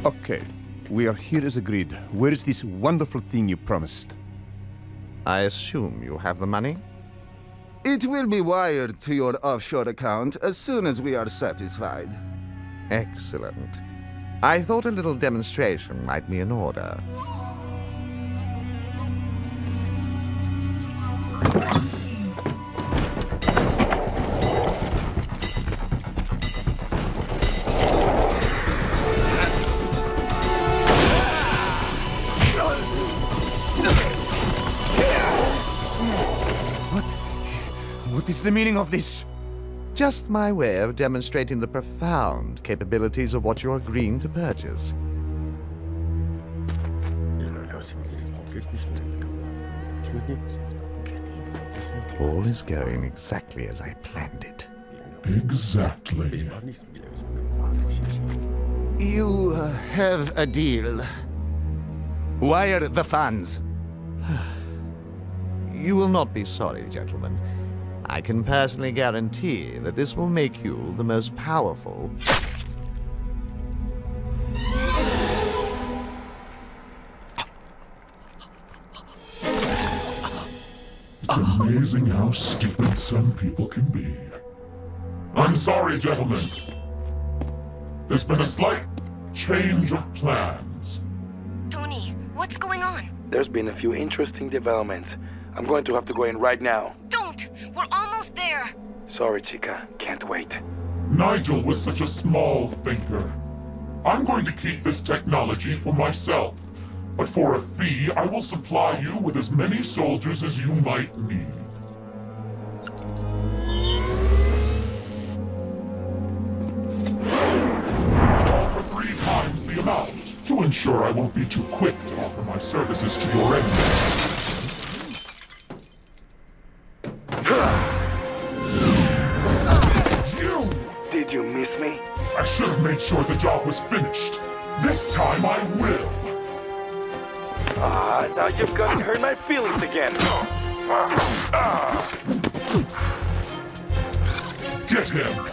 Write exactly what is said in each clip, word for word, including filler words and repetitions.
Okay, we are here as agreed. Where is this wonderful thing you promised? I assume you have the money? It will be wired to your offshore account as soon as we are satisfied. Excellent. I thought a little demonstration might be in order. What is the meaning of this? Just my way of demonstrating the profound capabilities of what you're agreeing to purchase. All is going exactly as I planned it. Exactly. You uh, have a deal. Wire the funds. You will not be sorry, gentlemen. I can personally guarantee that this will make you the most powerful. It's amazing how stupid some people can be. I'm sorry, gentlemen. There's been a slight change of plans. Tony, what's going on? There's been a few interesting developments. I'm going to have to go in right now. Don't! We're almost there! Sorry, Chica. Can't wait. Nigel was such a small thinker. I'm going to keep this technology for myself, but for a fee, I will supply you with as many soldiers as you might need. All for three times the amount, to ensure I won't be too quick to offer my services to your enemies. Did you miss me? I should have made sure the job was finished. This time I will. Ah, now you've got to hurt my feelings again. Get him.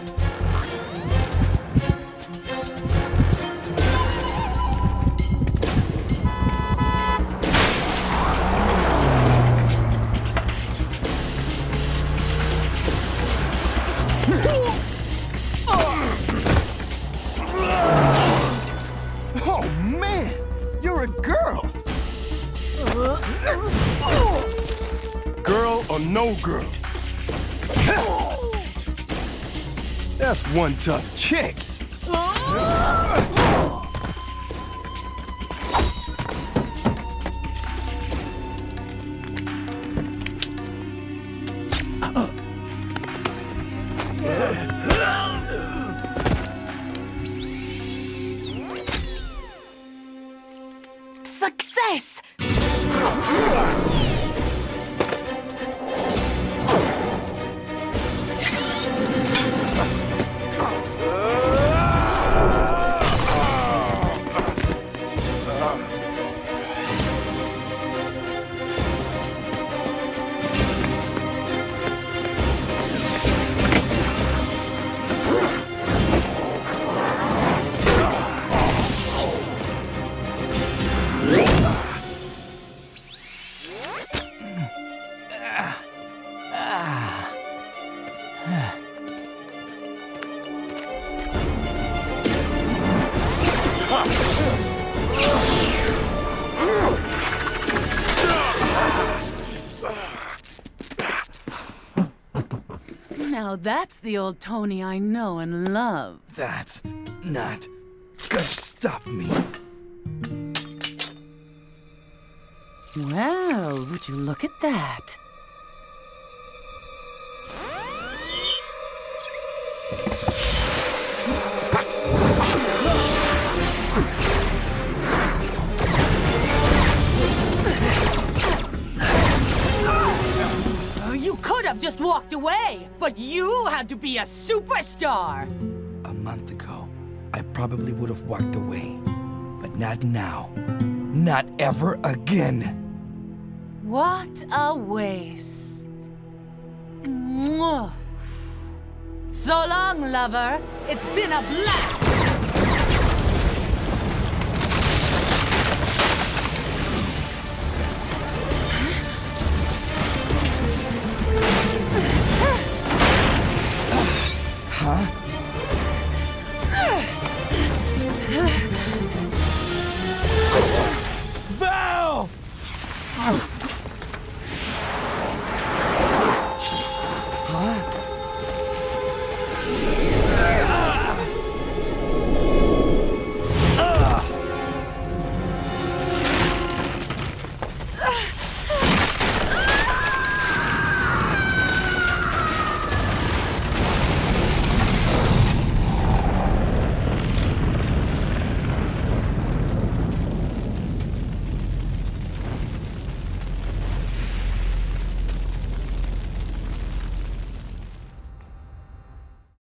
Oh, man! You're a girl! Girl or no girl? That's one tough chick! Success! Now that's the old Tony I know and love. That's not gonna stop me. Well, would you look at that? You could have just walked away, but you had to be a superstar. A month ago, I probably would have walked away, but not now. Not ever again. What a waste. Mwah. So long, lover. It's been a blast. Ah!